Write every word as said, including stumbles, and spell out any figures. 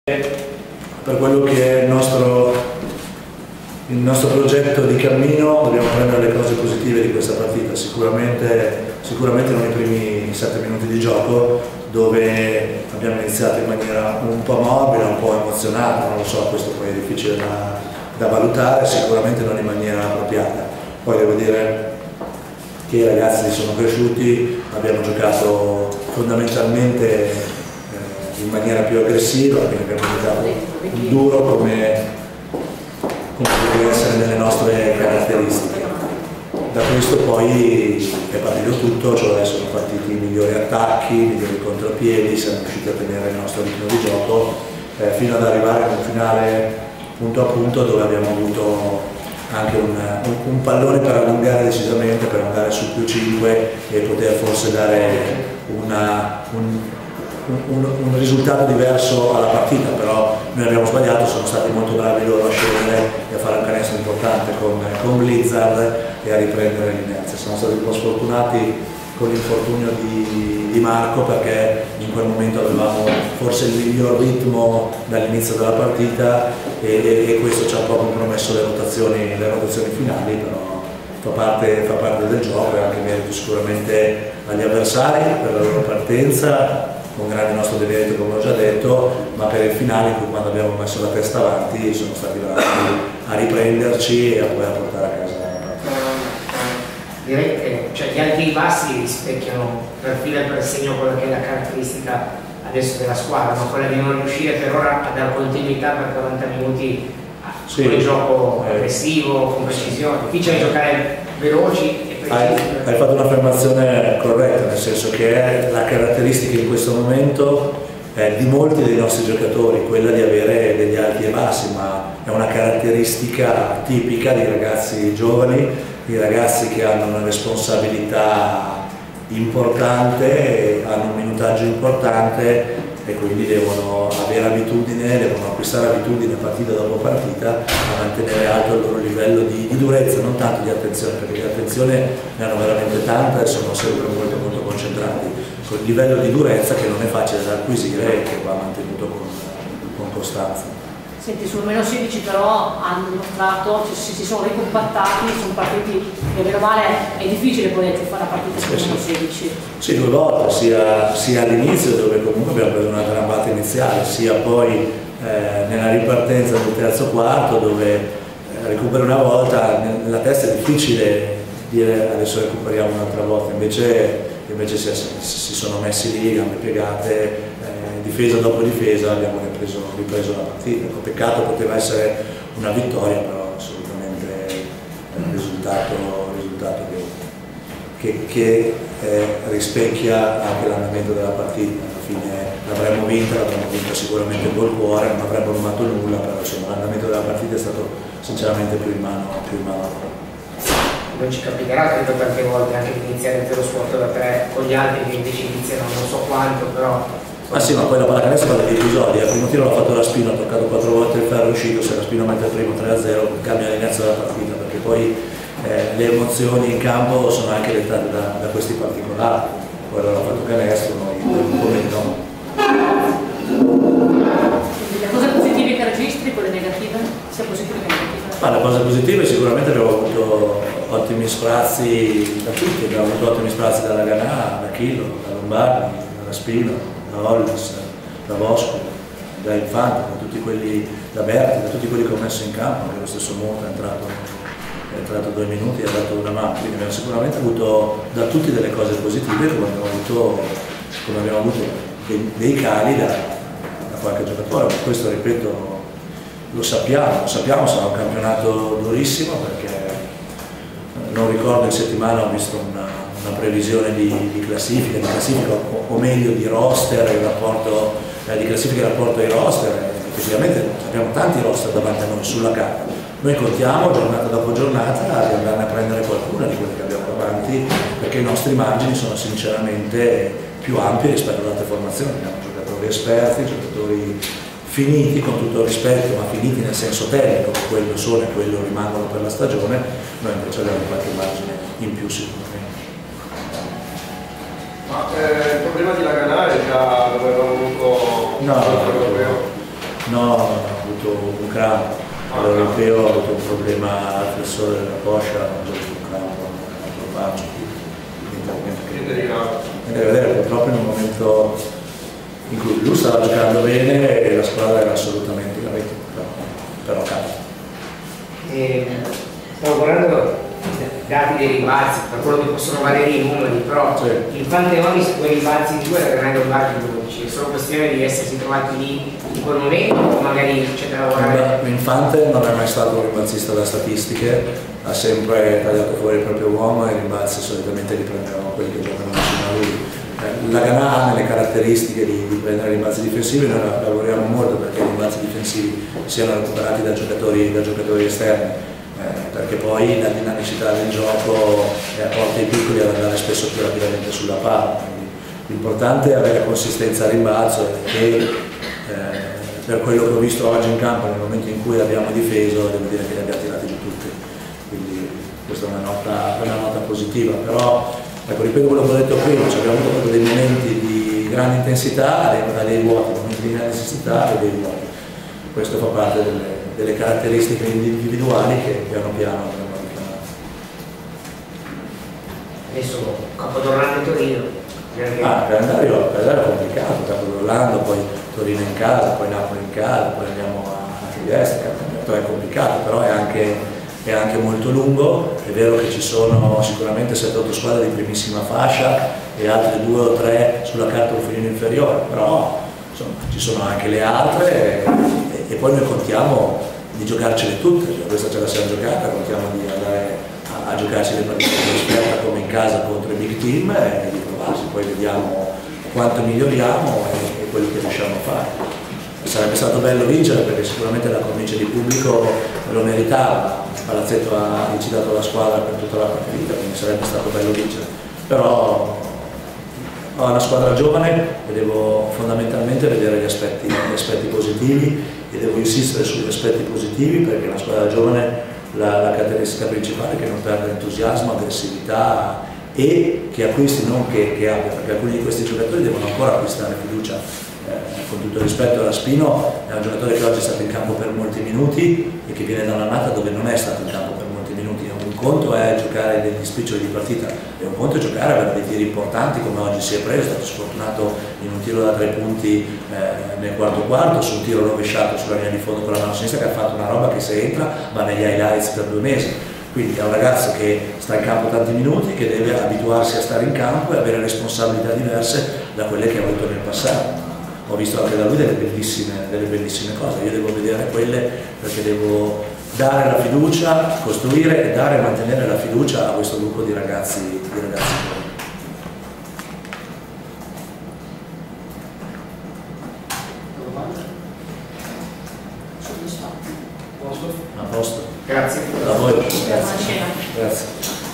Per quello che è il nostro, il nostro progetto di cammino dobbiamo prendere le cose positive di questa partita, sicuramente, sicuramente non i primi sette minuti di gioco dove abbiamo iniziato in maniera un po' morbida, un po' emozionata, non lo so, questo poi è difficile da, da valutare, sicuramente non in maniera appropriata. Poi devo dire che i ragazzi sono cresciuti, abbiamo giocato fondamentalmente in maniera più aggressiva, quindi abbiamo giocato il duro come, come deve essere nelle nostre caratteristiche. Da questo poi è partito tutto, cioè sono partiti i migliori attacchi, i migliori contropiedi, siamo riusciti a tenere il nostro ritmo di gioco eh, fino ad arrivare a un finale punto a punto dove abbiamo avuto anche un, un, un pallone per allungare decisamente, per andare su più cinque e poter forse dare una, un, Un, un risultato diverso alla partita, però noi abbiamo sbagliato, sono stati molto bravi loro a scendere e a fare un canestro importante con, con Blizzard e a riprendere l'inerzia. Siamo stati un po' sfortunati con l'infortunio di, di Marco perché in quel momento avevamo forse il miglior ritmo dall'inizio della partita e, e, e questo ci ha proprio compromesso le rotazioni, le rotazioni finali, però fa parte, fa parte del gioco e anche merito sicuramente agli avversari per la loro partenza, un grande nostro demerito come ho già detto, ma per il finale in cui quando abbiamo messo la testa avanti sono stati bravi a riprenderci e a poi a portare a casa la partita. Direi che cioè, gli alti e i bassi rispecchiano per filo e per segno quella che è la caratteristica adesso della squadra, ma quella di non riuscire per ora a dare continuità per quaranta minuti sì, con il gioco eh. aggressivo, con precisione, difficile giocare veloci. Hai, hai fatto un'affermazione corretta, nel senso che è la caratteristica in questo momento eh, di molti dei nostri giocatori, quella di avere degli alti e bassi, ma è una caratteristica tipica di ragazzi giovani, di ragazzi che hanno una responsabilità importante, hanno un minutaggio importante e quindi devono avere abitudine, devono acquistare abitudine partita dopo partita a mantenere alto il loro livello di, di durezza, non tanto di attenzione, perché di attenzione ne hanno veramente tanta e sono sempre molto molto concentrati, con il livello di durezza che non è facile da acquisire e che va mantenuto con, con costanza. Senti, sul meno sedici però hanno dimostrato, cioè, si, si sono ricompattati, sono partiti, che meno male è difficile poi fare la partita sul meno sedici. Sì, due volte, sia, sia all'inizio dove comunque abbiamo preso una trambata iniziale, sia poi eh, nella ripartenza del terzo quarto dove eh, recuperi una volta, nella testa è difficile dire adesso recuperiamo un'altra volta, invece, invece si, si sono messi lì, gambe piegate, difesa dopo difesa abbiamo ripreso, ripreso la partita. Peccato, poteva essere una vittoria, però assolutamente un risultato, risultato che, che, che eh, rispecchia anche l'andamento della partita. Alla fine l'avremmo vinta, l'avremmo vinta sicuramente col cuore, non avremmo rubato nulla, però l'andamento della partita è stato sinceramente più in mano, più in mano a noi. Non ci capiterà, credo, tante volte anche di iniziare il zero squadra da tre con gli altri che invece iniziano non so quanto, però. Ah sì, ma poi la pallacanestro fa degli episodi, al primo tiro l'ha fatto Raspino, ha toccato quattro volte il ferro, è uscito, se Raspino mette il primo tre a zero cambia l'inizio della partita, perché poi eh, le emozioni in campo sono anche dettate da, da questi particolari, poi allora ha fatto canestro, noi come no. Le cose positive che registri, quelle negative, sia positive che negative? Ma le cose positive sicuramente abbiamo avuto ottimi sprazzi da tutti, abbiamo avuto ottimi sprazzi dalla Ganà, da Chilo, da Lombardi, da Raspino, da Hollis, da Bosco, da Infante, da tutti quelli, da Berti, da tutti quelli che ho messo in campo, anche lo stesso Monta è entrato, è entrato due minuti e ha dato una mano, quindi abbiamo sicuramente avuto da tutti delle cose positive come abbiamo avuto, come abbiamo avuto dei, dei cali da, da qualche giocatore, ma questo ripeto lo sappiamo, lo sappiamo, sarà un campionato durissimo perché non ricordo in settimana ho visto una, una previsione di, di classifica, di classifica o, o meglio di roster, il rapporto, eh, di classifica in rapporto ai roster, eh, effettivamente abbiamo tanti roster davanti a noi sulla carta, noi contiamo giornata dopo giornata di andare a prendere qualcuna di quelle che abbiamo davanti perché i nostri margini sono sinceramente più ampi rispetto ad altre formazioni, abbiamo giocatori esperti, giocatori finiti con tutto il rispetto, ma finiti nel senso tecnico, che quello sono e quello rimangono per la stagione, noi invece abbiamo qualche margine in più sicuramente. Ma eh, il problema di Laganà è già dove avevamo avuto no, No, no, ho avuto un crampo, all'europeo ho avuto un problema al flessore della coscia, ho avuto un crampo, un crampo, niente da vedere, purtroppo in un momento in cui lui stava giocando bene e la squadra era assolutamente in rete, però, però capita. Eh, stavo guardando dati dei rimbalzi, per quello che possono valere i numeri, però sì. Il Pantheon su quei rimbalzi in due era Renato Lombardi dodici, è solo questione di essersi trovati lì in quel momento o magari c'è da lavorare? Infante non è mai stato un rimbalzista da statistiche, ha sempre tagliato fuori il proprio uomo e i rimbalzi solitamente li prendevano quelli che giocano vicino a lui. La Ghana ha nelle caratteristiche di, di prendere i rimbalzi difensivi, noi lavoriamo molto perché i rimbalzi difensivi siano recuperati da giocatori, da giocatori esterni. Eh, perché poi la dinamicità del gioco eh, porta i piccoli ad andare spesso più rapidamente sulla palla, l'importante è avere consistenza a rimbalzo e eh, per quello che ho visto oggi in campo nel momento in cui abbiamo difeso devo dire che li abbiamo tirati di tutti, quindi questa è una nota, una nota positiva, però ecco, ripeto quello che ho detto prima, cioè abbiamo avuto proprio dei momenti di grande intensità e dei vuoti, momenti di grande intensità e dei vuoti, questo fa parte delle delle caratteristiche individuali che piano piano abbiamo richiamato. Adesso Capodorlando e Torino. Ah, il calendario, il calendario è complicato, Capodorlando, poi Torino in casa, poi Napoli in casa, poi andiamo a Trieste, il campionato è complicato, però è anche, è anche molto lungo, è vero che ci sono sicuramente sette otto squadre di primissima fascia e altre due o tre sulla carta un filino inferiore, però insomma, ci sono anche le altre e, e poi noi contiamo di giocarcele tutte, cioè, questa ce la siamo giocata, contiamo di andare a, a giocarci le partite di sperta come in casa contro i big team e di provarsi, poi vediamo quanto miglioriamo e, e quello che riusciamo a fare. Sarebbe stato bello vincere perché sicuramente la cornice di pubblico lo meritava, il palazzetto ha incitato la squadra per tutta la partita, quindi sarebbe stato bello vincere, però ho una squadra giovane e devo fondamentalmente vedere gli aspetti, gli aspetti positivi e devo insistere sugli aspetti positivi perché una squadra giovane la, la caratteristica principale è che non perde entusiasmo, aggressività e che acquisti, non che, che abbia, perché alcuni di questi giocatori devono ancora acquistare fiducia. Eh, con tutto il rispetto alla Spino, è un giocatore che oggi è stato in campo per molti minuti e che viene da un'annata dove non è stato in campo per molti minuti. Un conto è giocare degli spiccioli di partita e un conto è giocare, avere dei tiri importanti come oggi si è preso, è stato sfortunato in un tiro da tre punti eh, nel quarto quarto, su un tiro rovesciato sulla linea di fondo con la mano sinistra che ha fatto una roba che se entra va negli highlights per due mesi. Quindi è un ragazzo che sta in campo tanti minuti, che deve abituarsi a stare in campo e avere responsabilità diverse da quelle che ha avuto nel passato. Ho visto anche da lui delle bellissime, delle bellissime cose, io devo vedere quelle perché devo dare la fiducia, costruire e dare e mantenere la fiducia a questo gruppo di ragazzi, di ragazzi buoni. Soddisfatto. Posto? A posto. Grazie. A voi. Grazie. Grazie.